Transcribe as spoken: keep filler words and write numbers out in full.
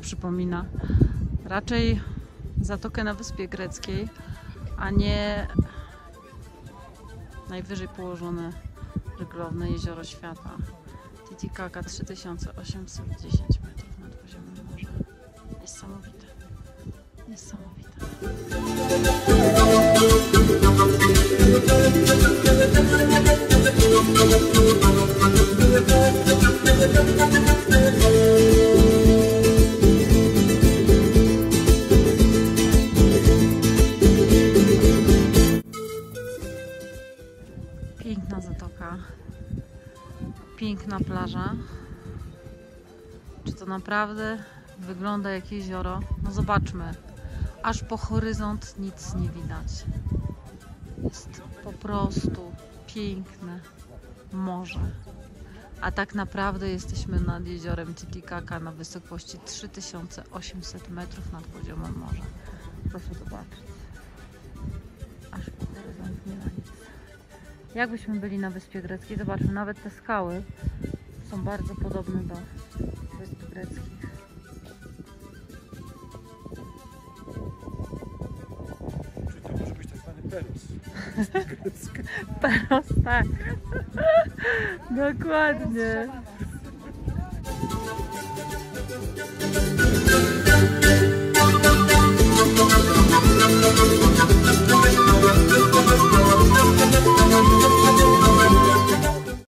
przypomina? Raczej zatokę na Wyspie Greckiej, a nie najwyżej położone ryglowne jezioro świata. Titicaca trzy tysiące osiemset dziesięć metrów nad poziomem morza. Niesamowite. Niesamowite. Piękna zatoka, piękna plaża. Czy to naprawdę wygląda jak jezioro? No zobaczmy, aż po horyzont nic nie widać. Jest po prostu piękne morze. A tak naprawdę jesteśmy nad jeziorem Titicaca na wysokości trzy tysiące osiemset metrów nad poziomem morza. Proszę zobaczyć. Aż po horyzont nie ma nic. Jakbyśmy byli na Wyspie Greckiej, zobaczmy, nawet te skały są bardzo podobne do Wysp Greckich. Czyli to może być tak zwany Peros. Peros, tak. Dokładnie.